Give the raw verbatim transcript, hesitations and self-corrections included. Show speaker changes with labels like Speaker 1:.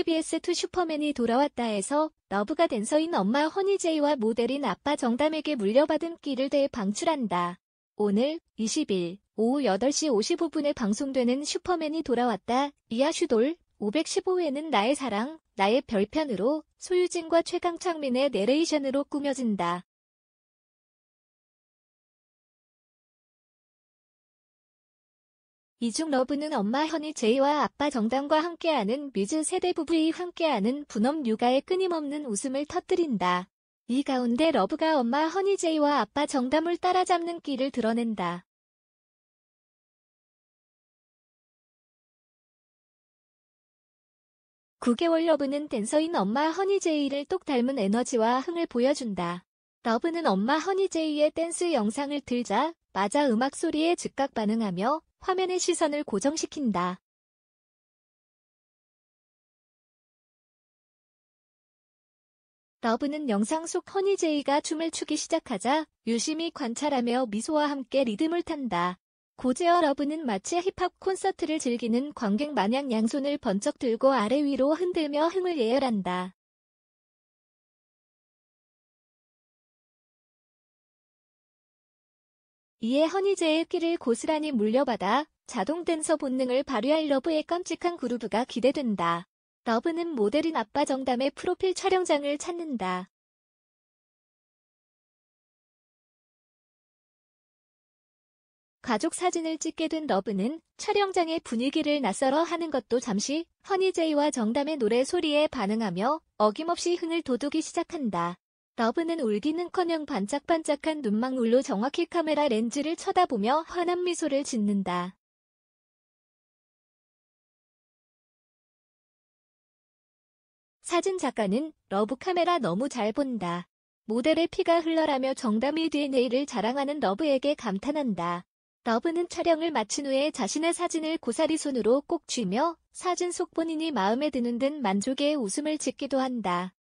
Speaker 1: 케이비에스 투 슈퍼맨이 돌아왔다에서 러브가 댄서인 엄마 허니제이와 모델인 아빠 정담에게 물려받은 끼를 대해 방출한다. 오늘 이십일 오후 여덟 시 오십오 분에 방송되는 슈퍼맨이 돌아왔다. 이하슈돌 오백십오 회는 나의 사랑, 나의 별편으로 소유진과 최강창민의 내레이션으로 꾸며진다. 이중 러브는 엄마 허니제이와 아빠 정담과 함께하는 뮤즈 세대 부부이 함께하는 분업 육아에 끊임없는 웃음을 터뜨린다. 이 가운데 러브가 엄마 허니제이와 아빠 정담을 따라잡는 끼를 드러낸다. 구 개월 러브는 댄서인 엄마 허니제이를 똑 닮은 에너지와 흥을 보여준다. 러브는 엄마 허니제이의 댄스 영상을 틀자 맞아 음악 소리에 즉각 반응하며 화면의 시선을 고정시킨다. 러브는 영상 속 허니제이가 춤을 추기 시작하자 유심히 관찰하며 미소와 함께 리듬을 탄다. 고제어 러브는 마치 힙합 콘서트를 즐기는 관객 마냥 양손을 번쩍 들고 아래 위로 흔들며 흥을 예열한다. 이에 허니제이의 끼를 고스란히 물려받아 자동 댄서 본능을 발휘할 러브의 깜찍한 그루브가 기대된다. 러브는 모델인 아빠 정담의 프로필 촬영장을 찾는다. 가족 사진을 찍게 된 러브는 촬영장의 분위기를 낯설어 하는 것도 잠시 허니제이와 정담의 노래 소리에 반응하며 어김없이 흥을 돋우기 시작한다. 러브는 울기는커녕 반짝반짝한 눈망울로 정확히 카메라 렌즈를 쳐다보며 환한 미소를 짓는다. 사진 작가는 러브 카메라 너무 잘 본다. 모델의 피가 흘러라며 정담의 디엔에이를 자랑하는 러브에게 감탄한다. 러브는 촬영을 마친 후에 자신의 사진을 고사리 손으로 꼭 쥐며 사진 속 본인이 마음에 드는 듯 만족의 웃음을 짓기도 한다.